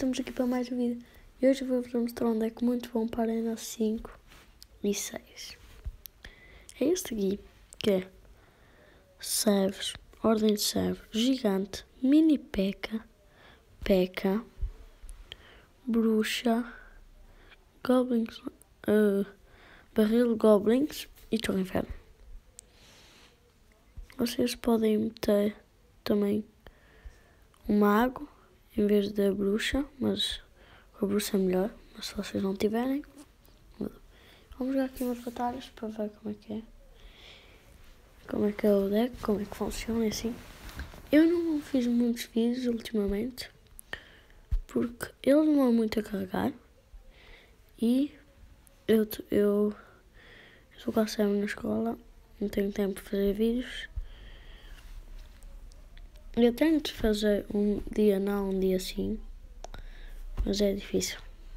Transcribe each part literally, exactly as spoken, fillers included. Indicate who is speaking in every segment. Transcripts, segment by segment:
Speaker 1: estamos aqui para mais um vídeo. E hoje eu vou-vos mostrar um deck muito bom para a Arena cinco e seis. É este aqui, que é Servos, Ordem de Servos, Gigante, Mini P.E.K.K.A, P.E.K.K.A, Bruxa, Goblins, uh, Barril de Goblins e Torre Inferno. Vocês podem meter também um mago em vez da bruxa, mas a bruxa é melhor, mas se vocês não tiverem, vamos jogar aqui umas batalhas para ver como é que é. Como é que é o deck, como é que funciona e assim. Eu não fiz muitos vídeos ultimamente, porque eles não vão muito a carregar e eu, eu estou quase sempre na escola, não tenho tempo de fazer vídeos. Eu tento fazer um dia não, um dia sim, mas é difícil.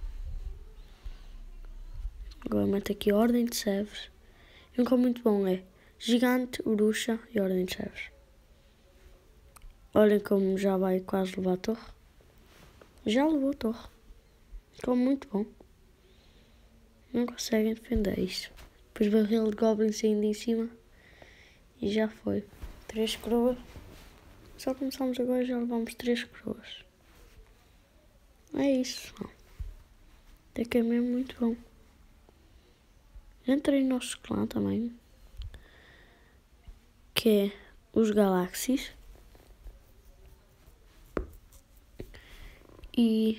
Speaker 1: Agora meto aqui a Ordem de Servos. E um que é muito bom é Gigante, Bruxa e Ordem de Servos. Olhem como já vai quase levar a torre. Já levou a torre. Ficou muito bom. Não conseguem defender isto. Depois barril de Goblins ainda em cima. E já foi. Três coroas. Só começamos agora e já levamos três coroas. É isso. Até que é mesmo muito bom. Entrei no nosso clã também. Que é os Galaxies. E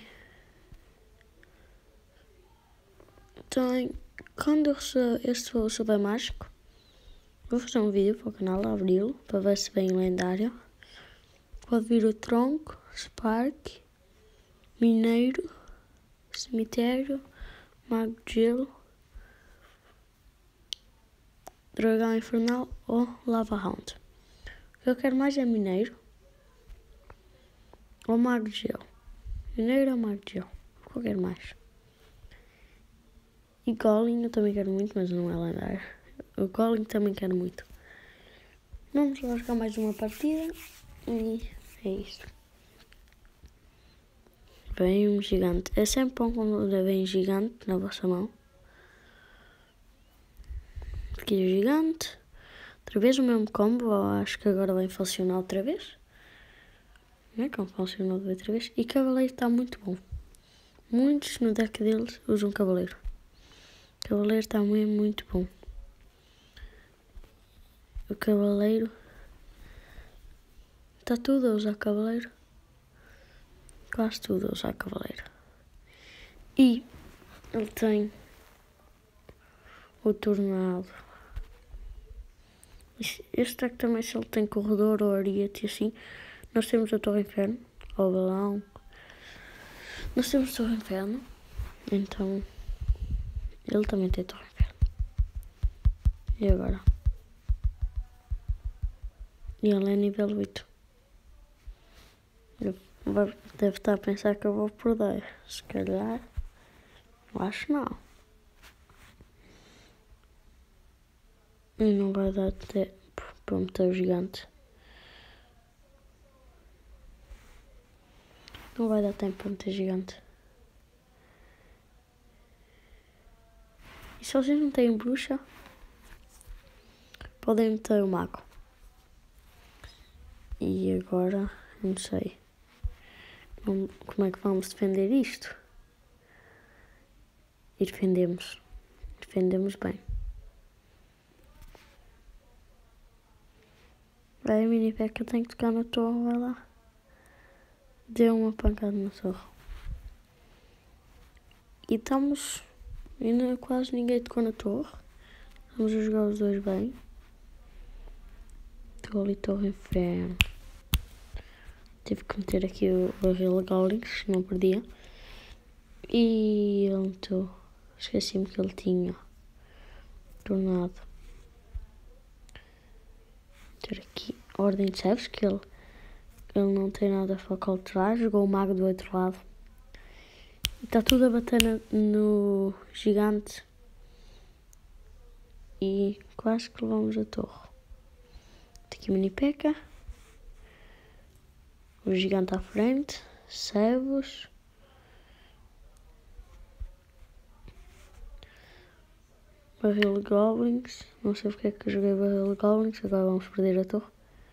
Speaker 1: também, quando eu receber este valor super mágico, vou fazer um vídeo para o canal, abri-lo, para ver se vem lendário. Pode vir o tronco, Spark, Mineiro, Cemitério, Mago de Gelo, Dragão Infernal ou Lava Hound. O que eu quero mais é Mineiro ou Mago de Gelo. Mineiro ou Mago de Gelo, o que eu quero mais. E Golem eu também quero muito, mas não é lendário. O Golem também quero muito. Vamos lá jogar mais uma partida e é isto. Vem um gigante. É sempre bom quando vem gigante na vossa mão. Aqui o gigante. Outra vez o mesmo combo. Acho que agora vai funcionar outra vez. Não é como funcionou outra vez. E cavaleiro está muito bom. Muitos no deck deles usam cavaleiro. Cavaleiro está mesmo muito bom. O cavaleiro. Está tudo a usar cavaleiro. Quase tudo a usar cavaleiro. E ele tem o tornado. Este deck também, se ele tem corredor ou ariete e assim. Nós temos a Torre Inferno, ou balão. Nós temos a Torre Inferno. Então, ele também tem a Torre Inferno. E agora? E ele é nível oito. Eu deve estar a pensar que eu vou perder. Se calhar. Eu acho não. E não vai dar tempo para meter o gigante. Não vai dar tempo para meter gigante. E se vocês não têm bruxa, podem meter o mago. E agora, não sei como é que vamos defender isto. E defendemos. Defendemos bem. Vai a mini P.E.K.K.A, tem que tocar na torre, vai lá. Deu uma pancada na torre. E estamos... Ainda quase ninguém tocou na torre. Vamos a jogar os dois bem. Estou ali, Torre Inferno. Tive que meter aqui o barril de Goblins, não perdia. E ele meteu... Esqueci-me que ele tinha tornado. Ter aqui a Ordem de Servos, que ele, ele não tem nada a facultar. Jogou o mago do outro lado. Está tudo a bater no, no gigante. E quase que levamos a torre. Tem aqui mini P.E.K.K.A. O gigante à frente. Servos. Barril de Goblins. Não sei porque é que eu joguei Barril de Goblins. Agora vamos perder a torre.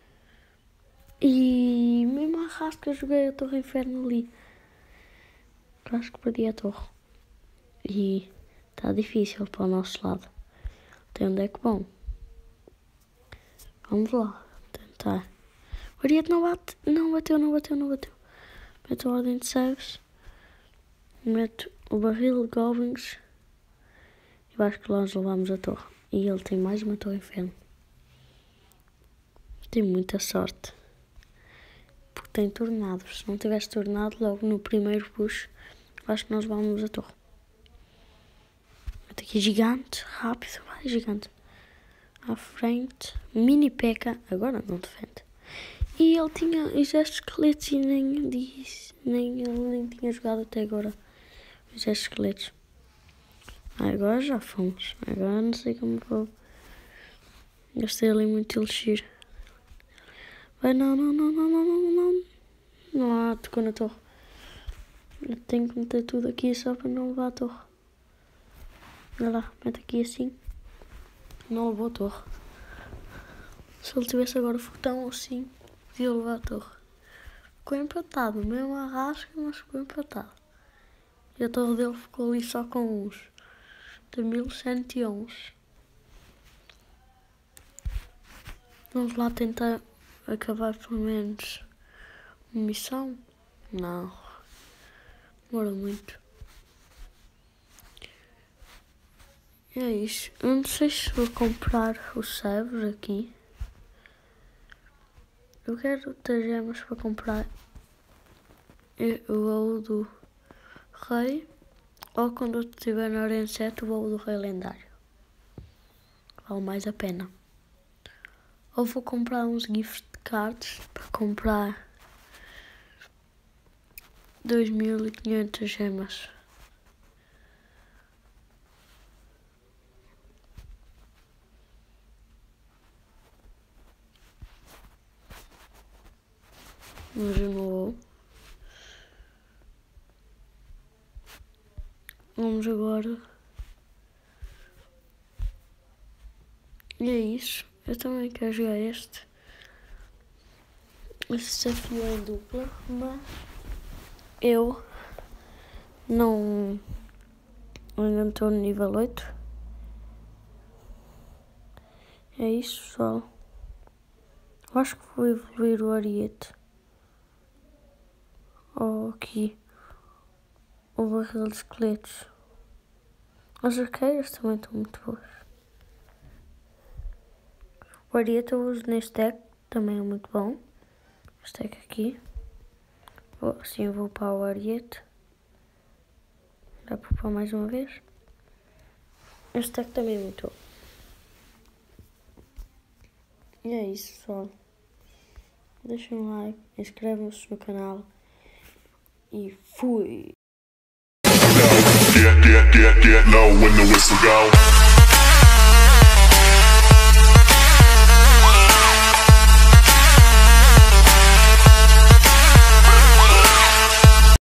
Speaker 1: E mesmo à rasca joguei a Torre Inferno ali. Acho que perdi a torre. E está difícil para o nosso lado. Tem um deck bom. Vamos lá. Tentar. O Ariete não bate. Não bateu, não bateu, não bateu. Meto a Ordem de Servos. Meto o Barril de Goblins. E acho que nós levamos a torre. E ele tem mais uma Torre Inferno. Tem muita sorte. Porque tem tornados. Se não tivesse tornado, logo no primeiro push, acho que nós vamos a torre. Meto aqui gigante. Rápido. Vai, gigante. À frente. Mini P.E.K.K.A. Agora não defende. E ele tinha exércitos esqueletos e nem disse. Nem, ele nem tinha jogado até agora. Exércitos esqueletos. Agora já fomos. Agora não sei como vou. Gastei ali muito elixir. Vai, não, não, não, não, não, não, não. Não há, tocou na torre. Eu tenho que meter tudo aqui só para não levar a torre. Olha lá, mete aqui assim. Não levou a torre. Se ele tivesse agora o foguetão assim, podia levar a torre. Ficou empatado, mesmo a rasca, mas ficou empatado. E a torre dele ficou ali só com uns de mil cento e onze. Vamos lá tentar acabar pelo menos uma missão. Não. Demora muito. E é isso. Eu não sei se vou comprar os servos aqui. Eu quero ter gemas para comprar o baú do rei. Ou quando eu estiver na Arena sete, o baú do rei lendário. Vale mais a pena. Ou vou comprar uns gift cards para comprar dois mil e quinhentas gemas. Mas eu não vou. Vamos agora. E é isso. Eu também quero jogar este. Este desafio é em dupla, mas eu não ainda não estou no nível oito. É isso, pessoal. Eu acho que vou evoluir o Ariete. Ou aqui. O Barril de Esqueletos. As arqueiras também estão muito boas. O Ariete eu uso neste deck. Também é muito bom. Este deck aqui. Assim eu vou para o Ariete. Dá para pôr mais uma vez. Este deck também é muito bom. E é isso, pessoal. Deixem um like, inscrevam-se no canal e fui!
Speaker 2: Get, get, get, get low when the whistle go.